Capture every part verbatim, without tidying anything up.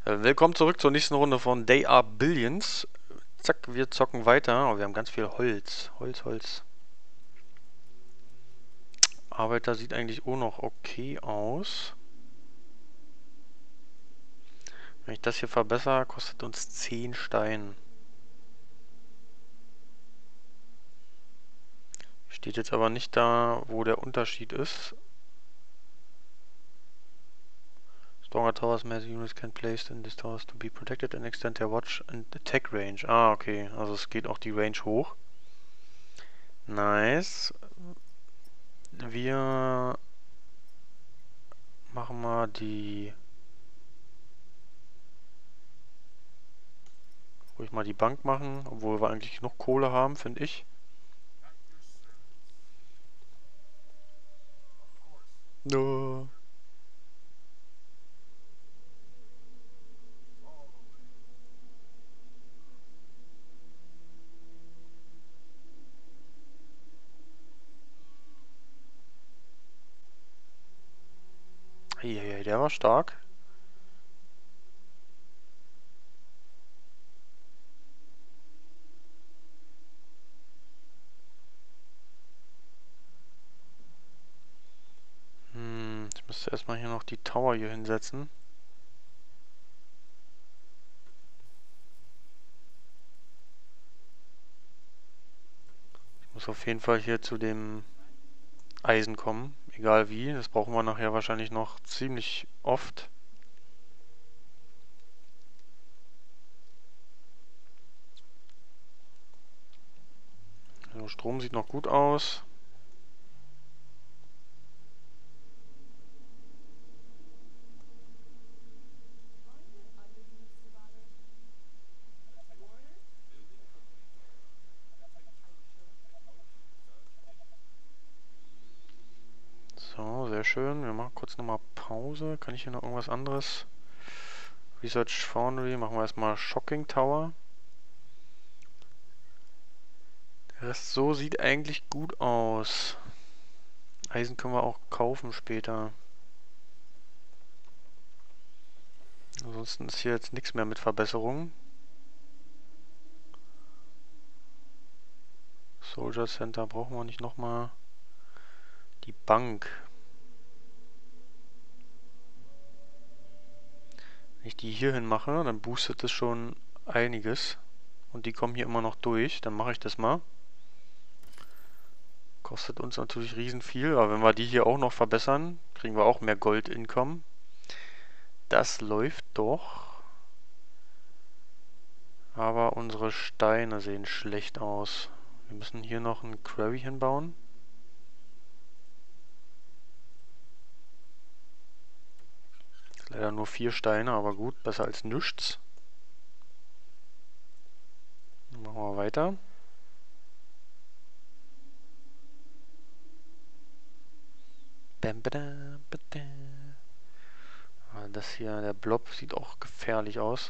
Äh, willkommen zurück zur nächsten Runde von They Are Billions. Zack, wir zocken weiter. Oh, wir haben ganz viel Holz. Holz, Holz. Arbeiter sieht eigentlich auch noch okay aus. Wenn ich das hier verbessere, kostet uns zehn Stein. Steht jetzt aber nicht da, wo der Unterschied ist. Stronger towers, massive units can placed in these towers to be protected and extend their watch and attack range. Ah, okay. Also es geht auch die Range hoch. Nice. Wir machen mal die... Ruhig mal die Bank machen, obwohl wir eigentlich noch Kohle haben, finde ich. No. Eieiei, der war stark. Hm, ich müsste erstmal hier noch die Tower hier hinsetzen. Ich muss auf jeden Fall hier zu dem Eisen kommen, egal wie. Das brauchen wir nachher wahrscheinlich noch ziemlich oft. Also Strom sieht noch gut aus. So, sehr schön. Wir machen kurz nochmal Pause. Kann ich hier noch irgendwas anderes? Research Foundry. Machen wir erstmal Shocking Tower. Der Rest so sieht eigentlich gut aus. Eisen können wir auch kaufen später. Ansonsten ist hier jetzt nichts mehr mit Verbesserungen. Soldier Center brauchen wir nicht nochmal. Die Bank. Wenn ich die hier hin mache, dann boostet es schon einiges. Und die kommen hier immer noch durch. Dann mache ich das mal. Kostet uns natürlich riesen viel, aber wenn wir die hier auch noch verbessern, kriegen wir auch mehr Gold-Income. Das läuft doch. Aber unsere Steine sehen schlecht aus. Wir müssen hier noch einen Quarry hinbauen. Leider nur vier Steine, aber gut, besser als nichts. Dann machen wir weiter. Bam, bada, bada. Das hier, der Blob, sieht auch gefährlich aus.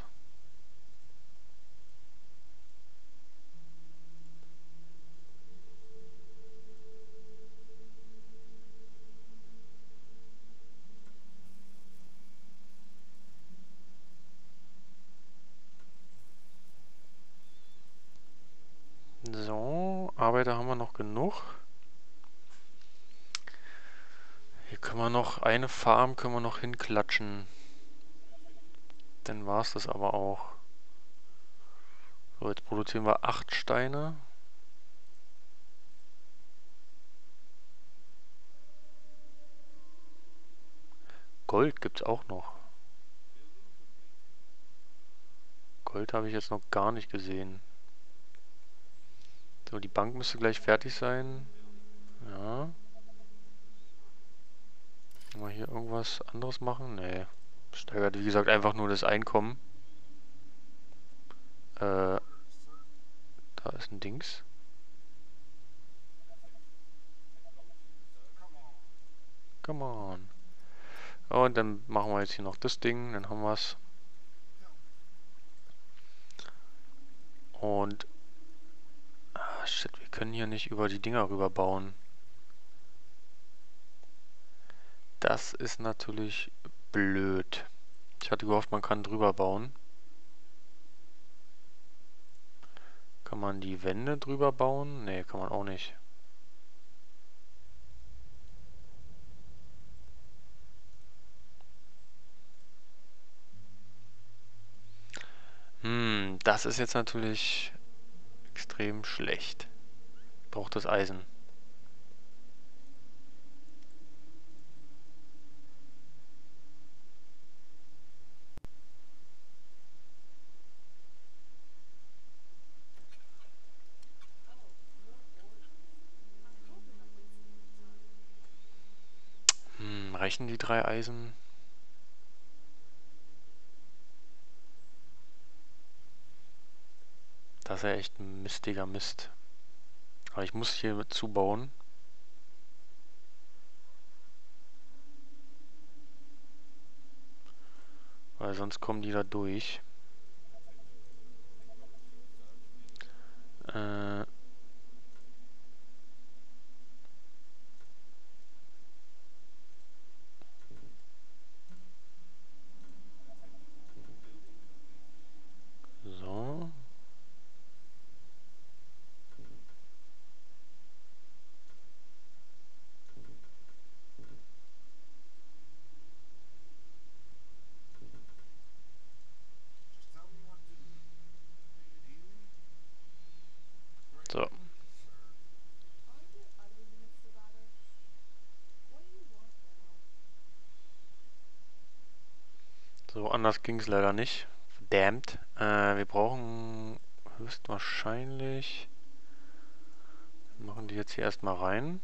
So, Arbeiter haben wir noch genug. Hier können wir noch, eine Farm können wir noch hinklatschen. Dann war es das aber auch. So, jetzt produzieren wir acht Steine. Gold gibt's auch noch. Gold habe ich jetzt noch gar nicht gesehen. So, die Bank müsste gleich fertig sein. Ja. Kann man hier irgendwas anderes machen? Nee. Steigert, wie gesagt, einfach nur das Einkommen. Äh. Da ist ein Dings. Come on. Und dann machen wir jetzt hier noch das Ding, dann haben wir es. Und... Ah, shit, wir können hier nicht über die Dinger rüber bauen. Das ist natürlich blöd. Ich hatte gehofft, man kann drüber bauen. Kann man die Wände drüber bauen? Nee, kann man auch nicht. Hm, das ist jetzt natürlich extrem schlecht. Braucht das Eisen. Hm, reichen die drei Eisen? Das ist ja echt ein mistiger Mist. Aber ich muss hier mit zubauen. Weil sonst kommen die da durch. Äh, so. So. So, anders ging es leider nicht. Verdammt. Äh, wir brauchen höchstwahrscheinlich... Wir machen die jetzt hier erstmal rein.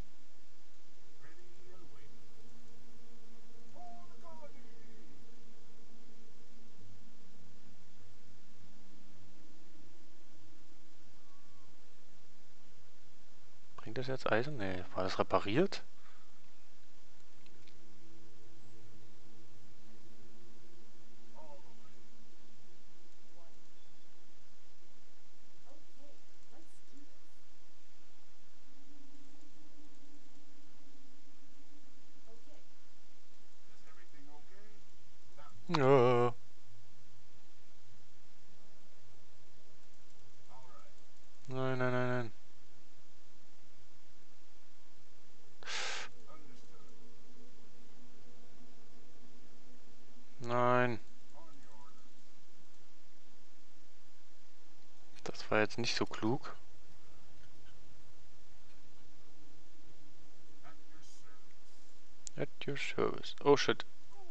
Bringt das jetzt Eisen? Nee, war das repariert? Ja. Nein, nein, nein, nein. Nein. Das war jetzt nicht so klug. At your service. Oh shit.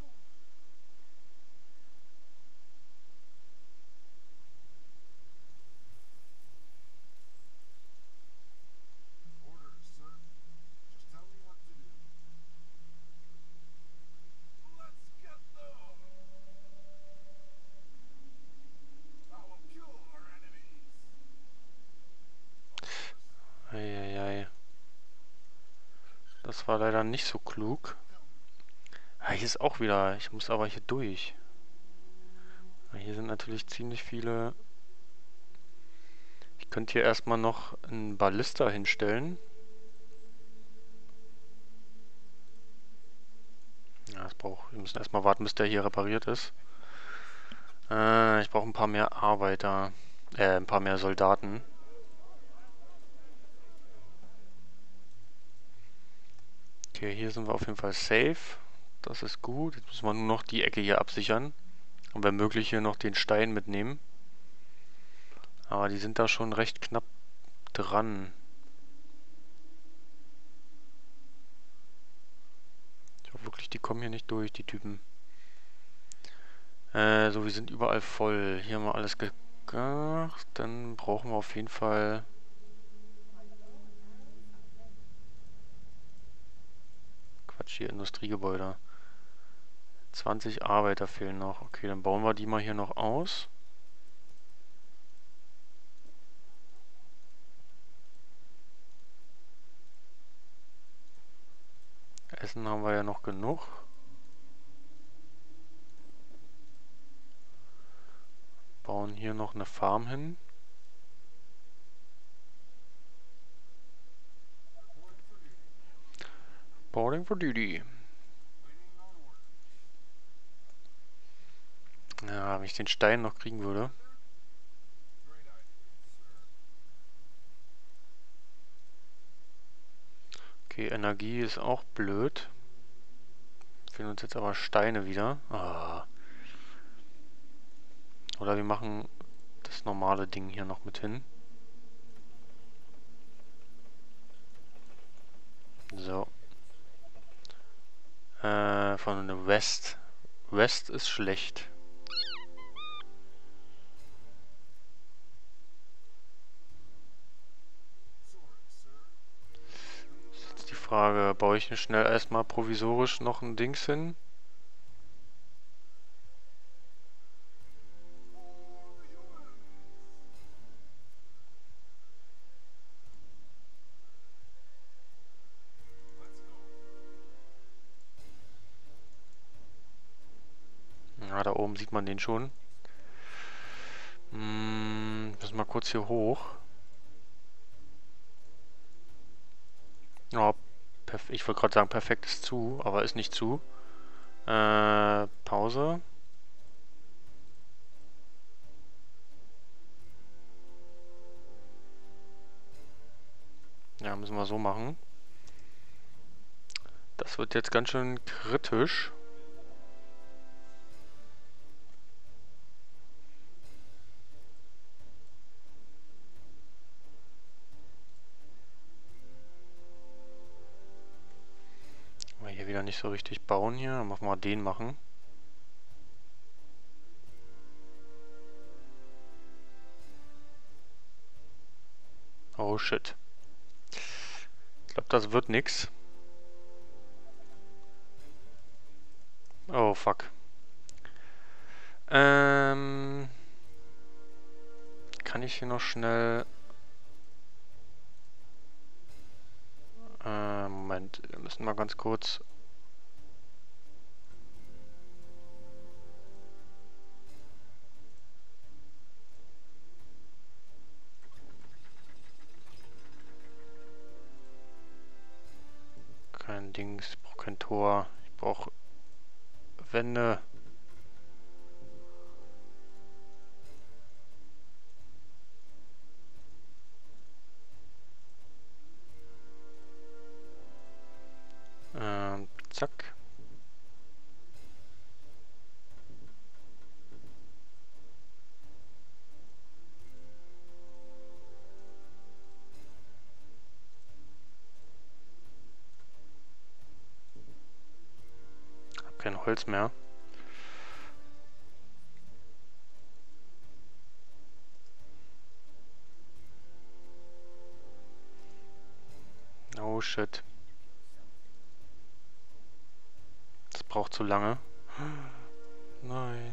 Eieiei. Das war leider nicht so klug. Ah, hier ist auch wieder. Ich muss aber hier durch. Hier sind natürlich ziemlich viele. Ich könnte hier erstmal noch einen Ballista hinstellen. Ja, das braucht. Wir müssen erstmal warten, bis der hier repariert ist. Äh, ich brauche ein paar mehr Arbeiter. Äh, ein paar mehr Soldaten. Okay, hier sind wir auf jeden Fall safe. Das ist gut. Jetzt müssen wir nur noch die Ecke hier absichern. Und wenn möglich hier noch den Stein mitnehmen. Aber die sind da schon recht knapp dran. Ich hoffe wirklich, die kommen hier nicht durch, die Typen. Äh, so, wir sind überall voll. Hier haben wir alles gemacht. Dann brauchen wir auf jeden Fall... Quatsch, hier Industriegebäude. zwanzig Arbeiter fehlen noch. Okay, dann bauen wir die mal hier noch aus. Essen haben wir ja noch genug. Bauen hier noch eine Farm hin. Boarding for duty. Ja, wenn ich den Stein noch kriegen würde. Okay, Energie ist auch blöd. Fehlen uns jetzt aber Steine wieder. Ah. Oder wir machen das normale Ding hier noch mit hin. So. Äh, von West. West ist schlecht. Ist jetzt die Frage, baue ich schnell erstmal provisorisch noch ein Dings hin? Ja, da oben sieht man den schon. Hm, müssen wir kurz hier hoch. Oh, ich wollte gerade sagen, perfekt ist zu, aber ist nicht zu. Äh, Pause. Ja, müssen wir so machen. Das wird jetzt ganz schön kritisch. Weil hier wieder nicht so richtig bauen hier. Dann machen wir den machen. Oh shit. Ich glaube, das wird nix. Oh fuck. Ähm... Kann ich hier noch schnell... Äh, Moment, wir müssen mal ganz kurz... Kein Dings, ich brauche kein Tor. Ich brauche Wände. Ähm, zack. Hab kein Holz mehr. Oh shit. Das braucht zu lange. Nein.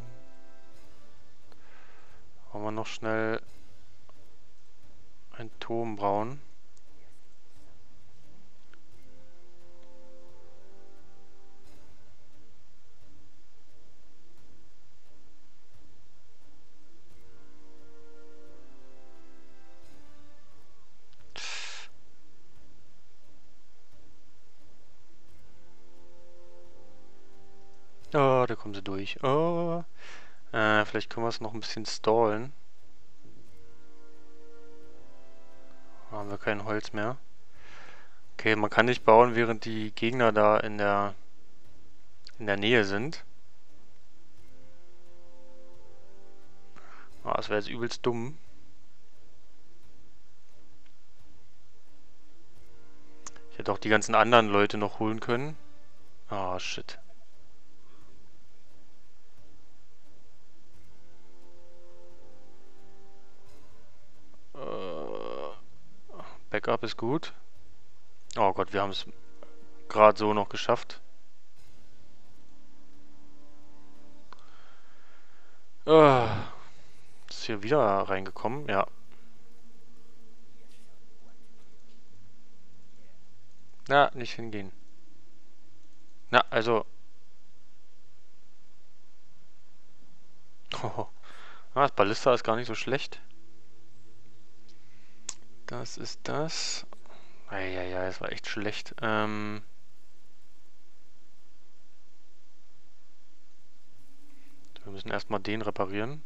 Wollen wir noch schnell einen Turm brauen? Oh, da kommen sie durch. Oh. Äh, vielleicht können wir es noch ein bisschen stallen. Haben wir kein Holz mehr. Okay, man kann nicht bauen, während die Gegner da in der in der Nähe sind. Ah, das wäre jetzt übelst dumm. Ich hätte auch die ganzen anderen Leute noch holen können. Ah, shit. Äh, Backup ist gut. Oh Gott, wir haben es gerade so noch geschafft. Äh, ist hier wieder reingekommen, ja. Na, nicht hingehen. Na, also. Oh, das Ballista ist gar nicht so schlecht. Das ist das. Eieiei, das war echt schlecht. Ähm. Wir müssen erstmal den reparieren.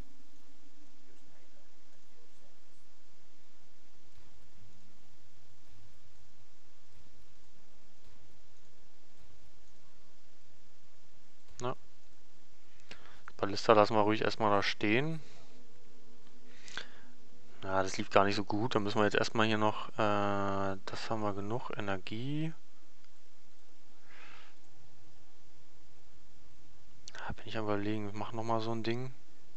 Na. Ballista lassen wir ruhig erstmal da stehen. Ja, das lief gar nicht so gut. Dann müssen wir jetzt erstmal hier noch, äh, das haben wir genug, Energie. Da bin ich am Überlegen, wir machen nochmal so ein Ding.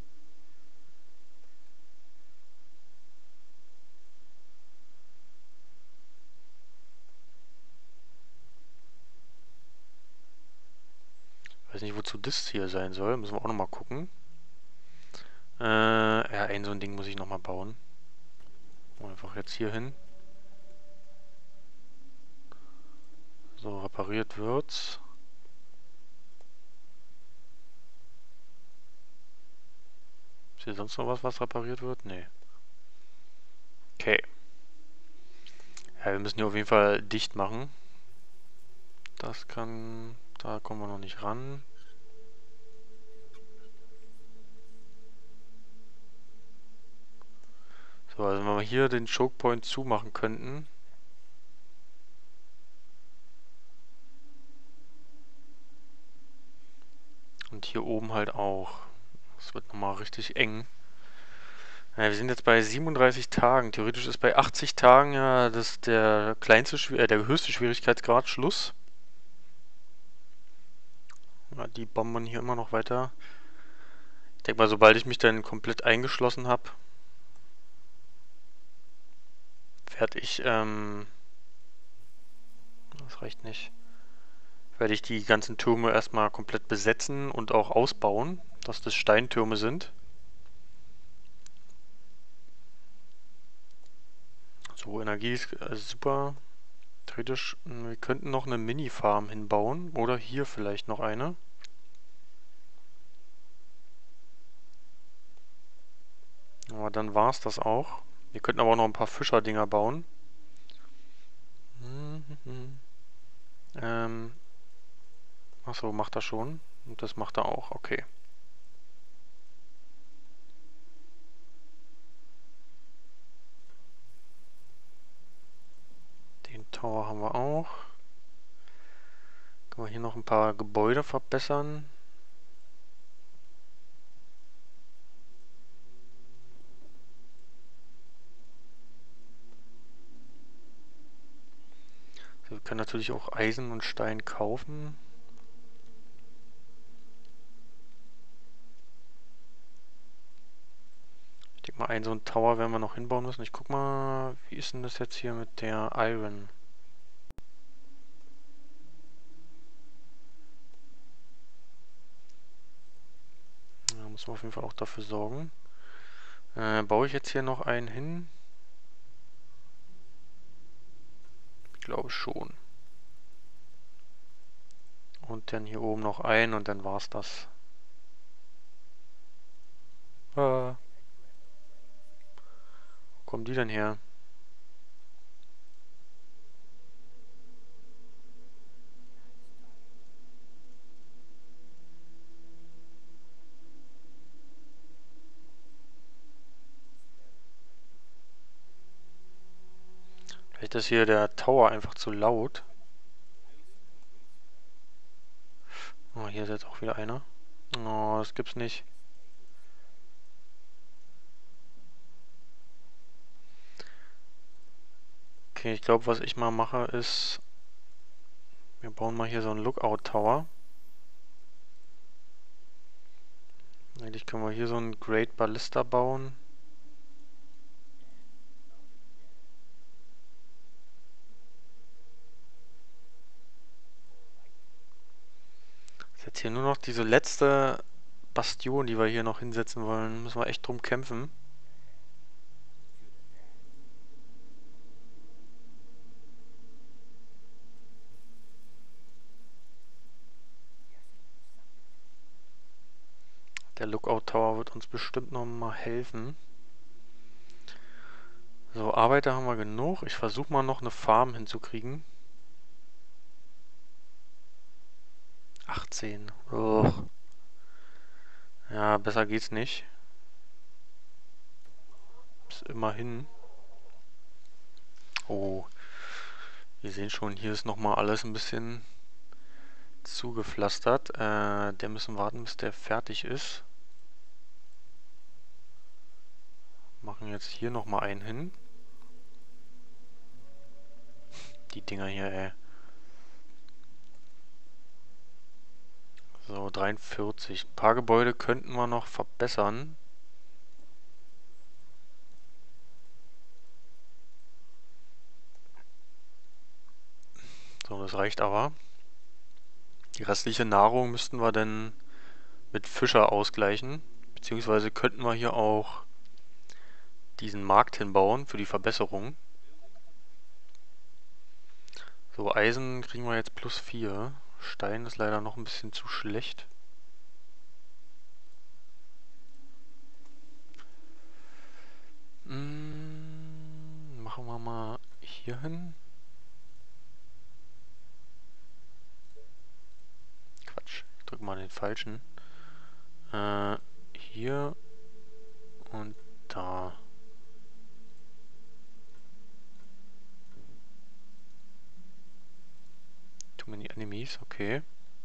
Weiß nicht, wozu das hier sein soll. Müssen wir auch nochmal gucken. Äh, ja, ein so ein Ding muss ich nochmal bauen. Einfach jetzt hier hin. So, repariert wird's. Ist hier sonst noch was, was repariert wird? Nee. Okay. Ja, wir müssen hier auf jeden Fall dicht machen. Das kann... Da kommen wir noch nicht ran. So, also wenn wir hier den Choke Point zumachen könnten. Und hier oben halt auch. Das wird nochmal richtig eng. Ja, wir sind jetzt bei siebenunddreißig Tagen. Theoretisch ist bei achtzig Tagen ja das der kleinste, äh, der höchste Schwierigkeitsgrad Schluss. Ja, die bombern hier immer noch weiter. Ich denke mal, sobald ich mich dann komplett eingeschlossen habe, werde ich, ähm, das reicht nicht, werde ich die ganzen Türme erstmal komplett besetzen und auch ausbauen, dass das Steintürme sind. So, Energie ist äh, super. Theoretisch, wir könnten noch eine Mini-Farm hinbauen oder hier vielleicht noch eine. Aber dann war es das auch. Wir könnten aber auch noch ein paar Fischerdinger bauen. Ähm. Achso, macht er schon. Und das macht er auch, okay. Den Tower haben wir auch. Können wir hier noch ein paar Gebäude verbessern. Wir können natürlich auch Eisen und Stein kaufen. Ich denke mal, einen so einen Tower werden wir noch hinbauen müssen. Ich guck mal, wie ist denn das jetzt hier mit der Iron? Da muss man auf jeden Fall auch dafür sorgen. Äh, baue ich jetzt hier noch einen hin? Ich glaube schon. Und dann hier oben noch einen und dann war's das. Äh. Wo kommen die denn her? Vielleicht ist hier der Tower einfach zu laut. Oh, hier ist jetzt auch wieder einer. Oh, das gibt's nicht. Okay, ich glaube, was ich mal mache ist... Wir bauen mal hier so einen Lookout-Tower. Eigentlich können wir hier so einen Great Ballista bauen. Das ist jetzt hier nur noch diese letzte Bastion, die wir hier noch hinsetzen wollen. Müssen wir echt drum kämpfen. Der Lookout Tower wird uns bestimmt noch mal helfen. So, Arbeiter haben wir genug. Ich versuche mal noch eine Farm hinzukriegen. achtzehn. Oh. Ja, besser geht's nicht. Bis immerhin. Oh, wir sehen schon, hier ist nochmal alles ein bisschen zugepflastert. Äh, der müssen warten, bis der fertig ist. Machen jetzt hier nochmal einen hin. Die Dinger hier, ey. So, dreiundvierzig. Ein paar Gebäude könnten wir noch verbessern. So, das reicht aber. Die restliche Nahrung müssten wir dann mit Fischer ausgleichen. Beziehungsweise könnten wir hier auch diesen Markt hinbauen für die Verbesserung. So, Eisen kriegen wir jetzt plus vier. Stein ist leider noch ein bisschen zu schlecht. Hm, machen wir mal hier hin. Quatsch, ich drücke mal den falschen. Äh, hier und da. Too many enemies, okay.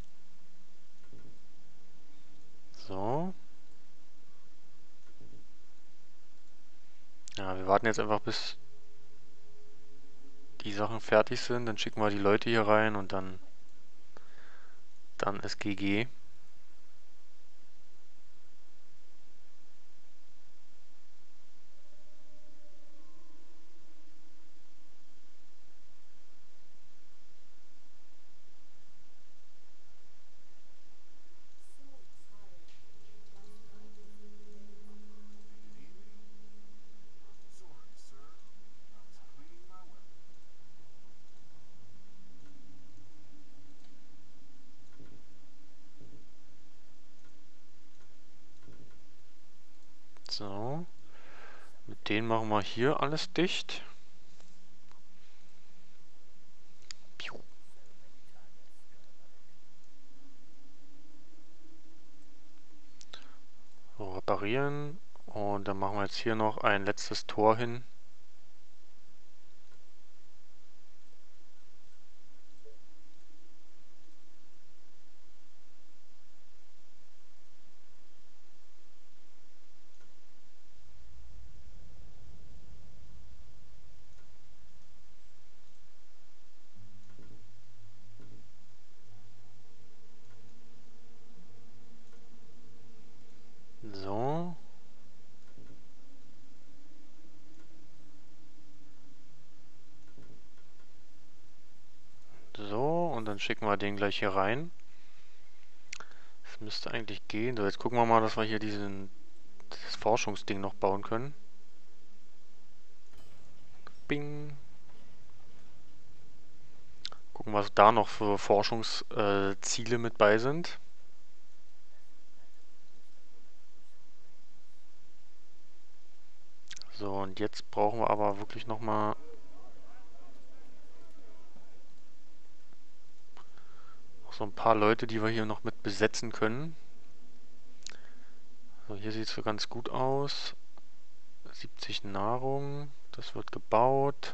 So. Ja, wir warten jetzt einfach, bis die Sachen fertig sind. Dann schicken wir die Leute hier rein und dann, dann ist G G. So. Mit denen machen wir hier alles dicht. So, reparieren. Und dann machen wir jetzt hier noch ein letztes Tor hin. So. So, und dann schicken wir den gleich hier rein. Das müsste eigentlich gehen. So, jetzt gucken wir mal, dass wir hier diesen, dieses Forschungsding noch bauen können. Bing. Gucken, was da noch für Forschungsziele mit bei sind. So, und jetzt brauchen wir aber wirklich nochmal noch so ein paar Leute, die wir hier noch mit besetzen können. So, hier sieht es so ganz gut aus. siebzig Nahrung, das wird gebaut.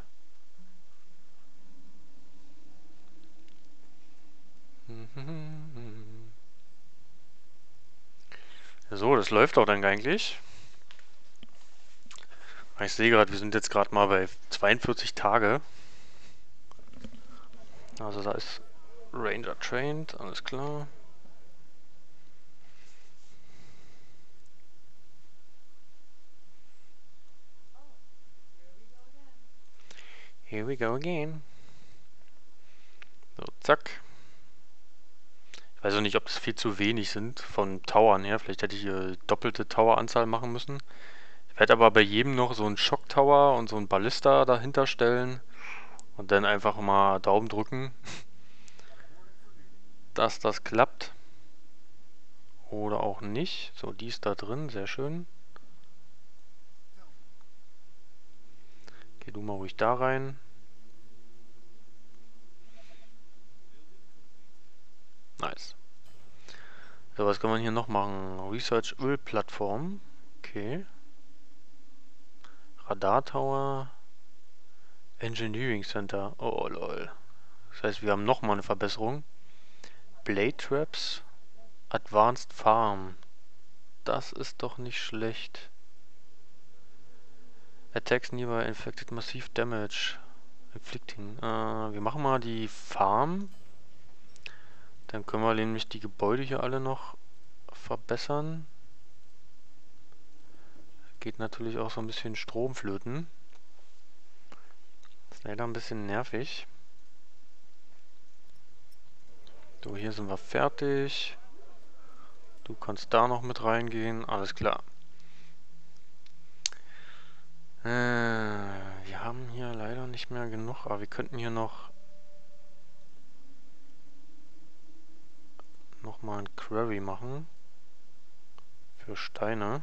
So, das läuft auch dann eigentlich. Ich sehe gerade, wir sind jetzt gerade mal bei zweiundvierzig Tage. Also da ist Ranger trained, alles klar. Here we go again. So, zack. Ich weiß auch nicht, ob das viel zu wenig sind von Towern her. Vielleicht hätte ich hier doppelte Toweranzahl machen müssen. Ich werde aber bei jedem noch so einen Shock-Tower und so einen Ballista dahinter stellen. Und dann einfach mal Daumen drücken, dass das klappt. Oder auch nicht. So, die ist da drin, sehr schön. Geh du mal ruhig da rein. Nice. So, was kann man hier noch machen? Research Ölplattform. Okay. Radar Tower. Engineering Center. Oh, lol. Das heißt, wir haben nochmal eine Verbesserung. Blade Traps. Advanced Farm. Das ist doch nicht schlecht. Attacks nearby inflicted massive damage. Inflicting. Äh, wir machen mal die Farm. Dann können wir nämlich die Gebäude hier alle noch verbessern. Geht natürlich auch so ein bisschen Strom flöten. Ist leider ein bisschen nervig. So, hier sind wir fertig. Du kannst da noch mit reingehen. Alles klar. Äh, wir haben hier leider nicht mehr genug, aber wir könnten hier noch noch mal ein Quarry machen. Für Steine.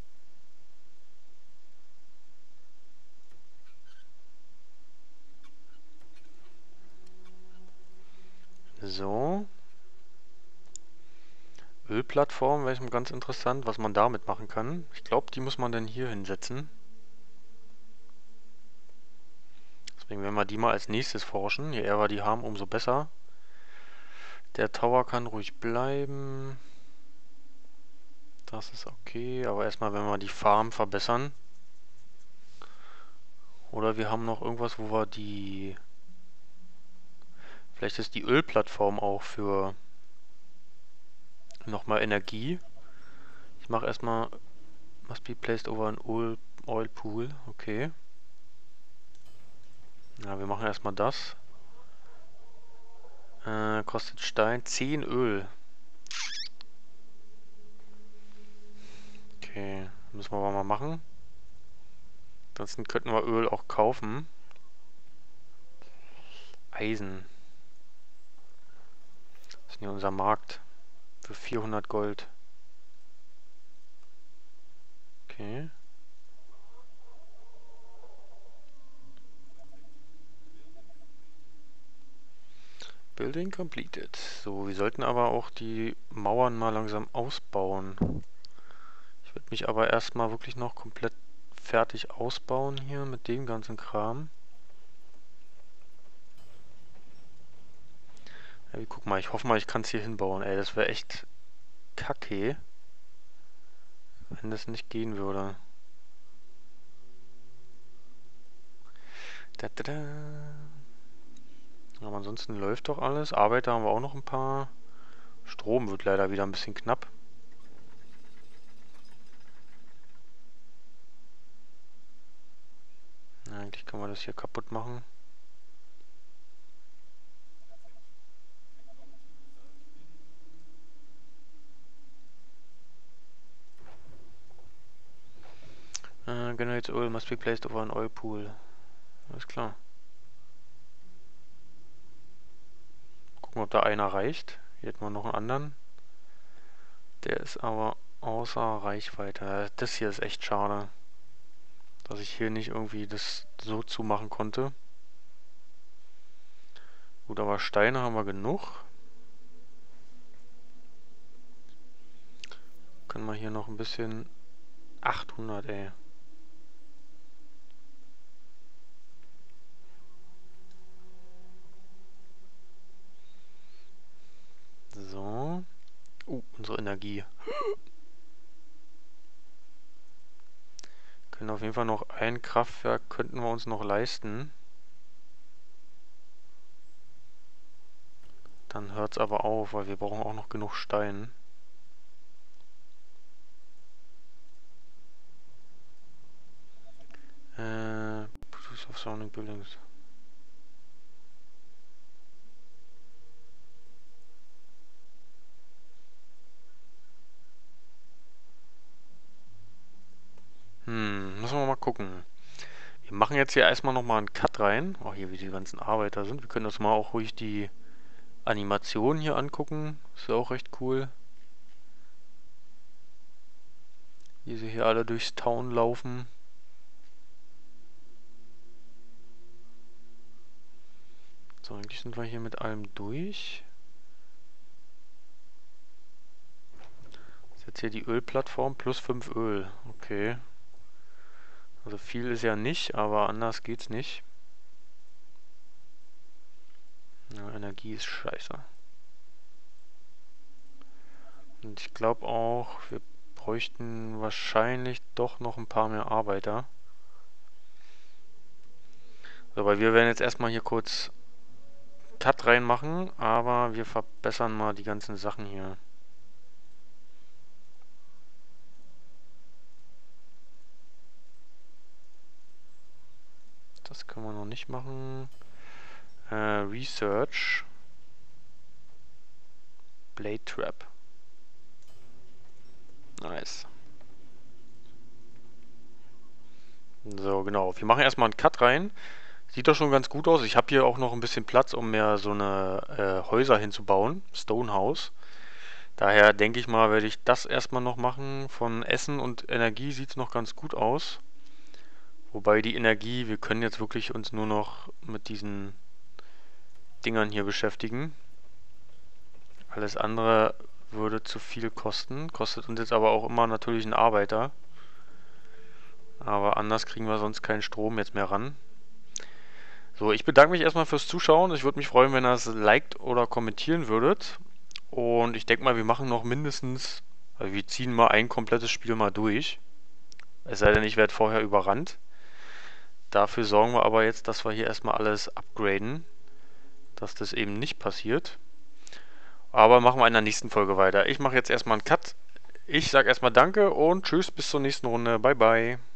So. Ölplattform wäre mal ganz interessant, was man damit machen kann. Ich glaube, die muss man dann hier hinsetzen. Deswegen werden wir die mal als nächstes forschen. Je eher wir die haben, umso besser. Der Tower kann ruhig bleiben. Das ist okay, aber erstmal werden wir die Farm verbessern. Oder wir haben noch irgendwas, wo wir die... Vielleicht ist die Ölplattform auch für nochmal Energie. Ich mache erstmal must be placed over an oil, oil pool. Okay. Ja, wir machen erstmal das. Äh, kostet Stein zehn Öl. Okay, müssen wir aber mal machen. Ansonsten könnten wir Öl auch kaufen. Eisen. Das ist hier unser Markt. Für vierhundert Gold. Okay. Building completed. So, wir sollten aber auch die Mauern mal langsam ausbauen. Ich würde mich aber erstmal wirklich noch komplett fertig ausbauen hier mit dem ganzen Kram. Ja, guck mal, ich hoffe mal, ich kann es hier hinbauen. Ey, das wäre echt kacke, wenn das nicht gehen würde. Da, da, da. Aber ansonsten läuft doch alles. Arbeiter haben wir auch noch ein paar. Strom wird leider wieder ein bisschen knapp. Ja, eigentlich kann man das hier kaputt machen. Uh, generates oil must be placed over an oil pool. Alles klar. Gucken, ob da einer reicht. Hier hätten wir noch einen anderen. Der ist aber außer Reichweite. Das hier ist echt schade, dass ich hier nicht irgendwie das so zumachen konnte. Gut, aber Steine haben wir genug. Können wir hier noch ein bisschen... achthundert, ey. So. Uh, unsere Energie. Können auf jeden Fall noch ein Kraftwerk, könnten wir uns noch leisten. Dann hört es aber auf, weil wir brauchen auch noch genug Stein. Äh, Produce of Surrounding Buildings. Hm, müssen wir mal gucken. Wir machen jetzt hier erstmal nochmal einen Cut rein. Auch hier, wie die ganzen Arbeiter sind. Wir können uns mal auch ruhig die Animation hier angucken. Ist ja auch recht cool. Wie sie hier alle durchs Town laufen. So, eigentlich sind wir hier mit allem durch. Jetzt hier die Ölplattform plus fünf Öl. Okay. Also viel ist ja nicht, aber anders geht's nicht. Ja, Energie ist scheiße. Und ich glaube auch, wir bräuchten wahrscheinlich doch noch ein paar mehr Arbeiter. So, weil wir werden jetzt erstmal hier kurz Cut reinmachen, aber wir verbessern mal die ganzen Sachen hier. Das können wir noch nicht machen. Äh, Research. Blade Trap. Nice. So, genau. Wir machen erstmal einen Cut rein. Sieht doch schon ganz gut aus. Ich habe hier auch noch ein bisschen Platz, um mehr so eine äh, Häuser hinzubauen. Stonehouse. Daher denke ich mal, werde ich das erstmal noch machen. Von Essen und Energie sieht es noch ganz gut aus. Wobei die Energie, wir können jetzt wirklich uns nur noch mit diesen Dingern hier beschäftigen. Alles andere würde zu viel kosten. Kostet uns jetzt aber auch immer natürlich einen Arbeiter. Aber anders kriegen wir sonst keinen Strom jetzt mehr ran. So, ich bedanke mich erstmal fürs Zuschauen. Ich würde mich freuen, wenn ihr es liked oder kommentieren würdet. Und ich denke mal, wir machen noch mindestens, also wir ziehen mal ein komplettes Spiel mal durch. Es sei denn, ich werde vorher überrannt. Dafür sorgen wir aber jetzt, dass wir hier erstmal alles upgraden. Dass das eben nicht passiert. Aber machen wir in der nächsten Folge weiter. Ich mache jetzt erstmal einen Cut. Ich sage erstmal Danke und tschüss, bis zur nächsten Runde. Bye, bye.